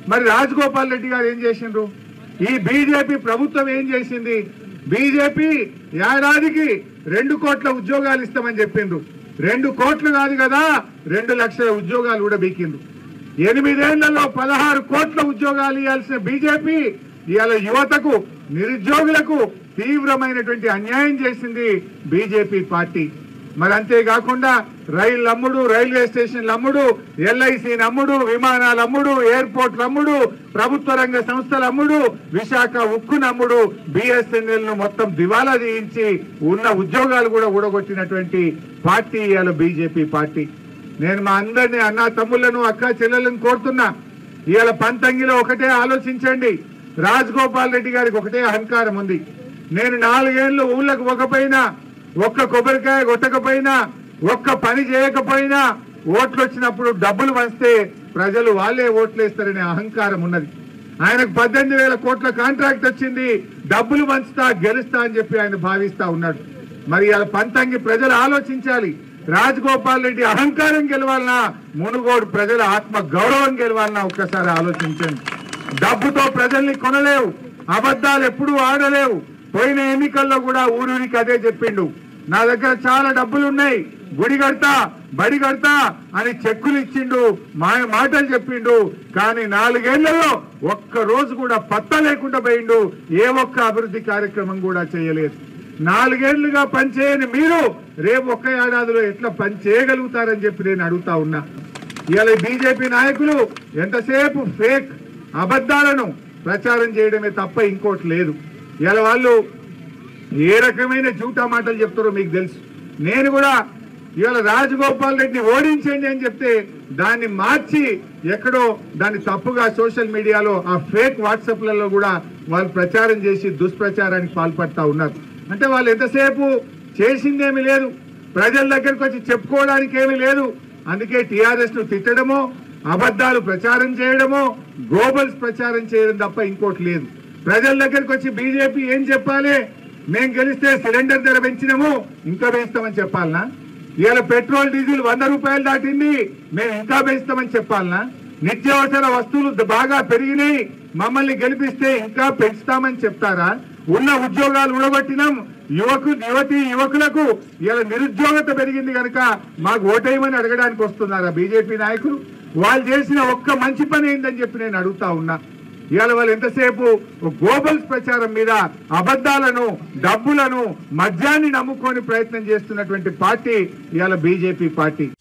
మరి రాజగోపాల్ రెడ్డి గారు ఏం చేసిండ్రు? ఈ బీజేపీ ప్రభుత్వం ఏం చేసింది? బీజేపీ ఏడాదికి 2 కోట్ల ఉద్యోగాలు ఇస్తామని చెప్పిండ్రు. 2 కోట్లు కాదు కదా, 2 లక్షల ఉద్యోగాలు కూడా బీకిండ్రు. 8 ఏళ్లలో 16 కోట్ల ఉద్యోగాలు ఇవ్వాల్సిన బీజేపీ ఇవాళ యువతకు, నిరుద్యోగులకు తీవ్రమైనటువంటి అన్యాయం చేసింది బీజేపీ పార్టీ. మరి అంతేకాకుండా రైలు అమ్ముడు, రైల్వే స్టేషన్లు అమ్ముడు, ఎల్ఐసి అమ్ముడు, విమానాలు అమ్ముడు, ఎయిర్పోర్ట్లు అమ్ముడు, ప్రభుత్వ రంగ సంస్థలు అమ్ముడు, విశాఖ ఉక్కు నమ్ముడు, బిఎస్ఎన్ఎల్ ను మొత్తం దివాలా చేయించి ఉన్న ఉద్యోగాలు కూడా ఊడగొట్టినటువంటి పార్టీ ఇవాళ బీజేపీ పార్టీ. నేను మా అందరినీ అన్నా తమ్ముళ్లను, అక్క చెల్లెలను కోరుతున్నా, ఇవాళ పంతంగిలో ఒకటే ఆలోచించండి. రాజగోపాల్ రెడ్డి గారికి ఒకటే అహంకారం ఉంది. నేను 4 ఏళ్ళు ఊళ్ళకు పోకపోయినా, ఒక్క కొబ్బరికాయ కొట్టకపోయినా, ఒక్క పని చేయకపోయినా, ఓట్లు వచ్చినప్పుడు డబ్బులు పంచితే ప్రజలు వాళ్ళే ఓట్లేస్తారనే అహంకారం ఉన్నది. ఆయనకు 18,000 కోట్ల కాంట్రాక్ట్ వచ్చింది, డబ్బులు పంచుతా గెలుస్తా అని చెప్పి ఆయన భావిస్తా ఉన్నాడు. మరి ఇలా పంతంగి ప్రజలు ఆలోచించాలి. రాజగోపాల్ రెడ్డి అహంకారం గెలవాలన్నా, మునుగోడు ప్రజల ఆత్మ గౌరవం గెలవాలన్నా ఒక్కసారి ఆలోచించండి. డబ్బుతో ప్రజల్ని కొనలేవు, అబద్ధాలు ఎప్పుడూ ఆడలేవు. పోయిన ఎన్నికల్లో కూడా ఊరికి అదే చెప్పిండు, నా దగ్గర చాలా డబ్బులు ఉన్నాయి, గుడి కడతా, బడి కడతా అని చెక్కులు ఇచ్చిండు, మాటలు చెప్పిండు. కానీ 4 ఏళ్లలో ఒక్క రోజు కూడా పత్తా లేకుండా పోయిండు. ఏ ఒక్క అభివృద్ధి కార్యక్రమం కూడా చేయలేదు. 4 ఏళ్లుగా పనిచేయని మీరు రేపు ఒక్క ఏడాదిలో ఎట్లా పని చేయగలుగుతారని చెప్పి నేను అడుగుతా ఉన్నా. ఇవాళ బీజేపీ నాయకులు ఎంతసేపు ఫేక్ అబద్ధాలను ప్రచారం చేయడమే తప్ప ఇంకోటి లేదు. ఇవాళ వాళ్ళు ఏ రకమైన జూటా మాటలు చెప్తారో మీకు తెలుసు. నేను కూడా ఇవాళ రాజగోపాల్ రెడ్డిని ఓడించండి అని చెప్తే దాన్ని మార్చి ఎక్కడో దాన్ని తప్పుగా సోషల్ మీడియాలో ఆ ఫేక్ వాట్సాప్లలో కూడా వాళ్ళు ప్రచారం చేసి దుష్ప్రచారానికి పాల్పడతా ఉన్నారు. అంటే వాళ్ళు ఎంతసేపు చేసిందేమీ లేదు, ప్రజల దగ్గరకు వచ్చి చెప్పుకోవడానికి ఏమీ లేదు. అందుకే టీఆర్ఎస్ ను తిట్టడమో, అబద్ధాలు ప్రచారం చేయడమో, గ్లోబల్స్ ప్రచారం చేయడం తప్ప ఇంకోటి లేదు. ప్రజల దగ్గరకు వచ్చి బీజేపీ ఏం చెప్పాలి? మేము గెలిస్తే సిలిండర్ ధర పెంచినాము, ఇంకా పెంచుతామని చెప్పాలనా? ఇవాళ పెట్రోల్ డీజిల్ 100 రూపాయలు దాటింది, మేము ఇంకా పెంచుతామని చెప్పాలనా? నిత్యావసర వస్తువులు బాగా పెరిగినాయి, మమ్మల్ని గెలిపిస్తే ఇంకా పెంచుతామని చెప్తారా? ఉన్న ఉద్యోగాలు ఊడగొట్టినాం, యువకులకు ఇలా నిరుద్యోగత పెరిగింది కనుక మాకు ఓటేయమని అడగడానికి వస్తున్నారా బీజేపీ నాయకులు? వాళ్ళు చేసిన ఒక్క మంచి పని ఏందని చెప్పి నేను అడుగుతా ఉన్నా. ఇవాళ వాళ్ళు ఎంతసేపు గ్లోబల్స్ ప్రచారం మీద అబద్ధాలను, డబ్బులను, మద్యాన్ని నమ్ముకొని ప్రయత్నం చేస్తున్నటువంటి పార్టీ ఇవాళ బీజేపీ పార్టీ.